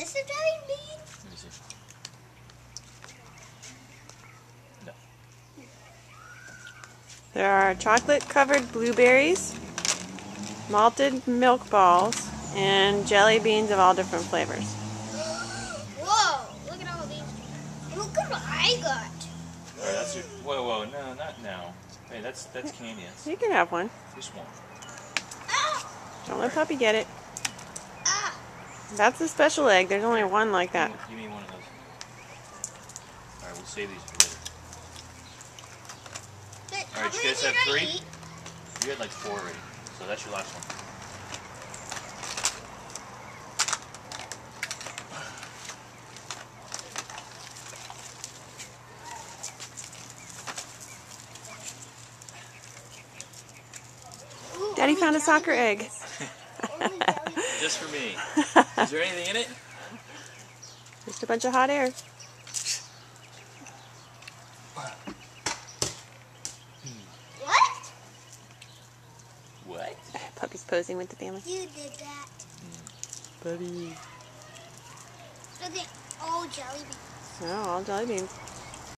this a jelly bean? Let me see. No. There are chocolate-covered blueberries, malted milk balls, and jelly beans of all different flavors. Whoa! Look at all these. Look at what I got. Alright, that's your. Whoa, no, not now. Hey, that's Canadians. You can have one. Just one. Ah! Don't let Puppy get it. Ah! That's a special egg. There's only one like that. Give me one of those. Alright, we'll save these for later. Alright, you guys have 3? You had like 4 already. So that's your last one. Daddy found a soccer egg. Just for me. Is there anything in it? Just a bunch of hot air. What? What? Puppy's posing with the family. You did that. Puppy. Look at all jelly beans. Oh, all jelly beans.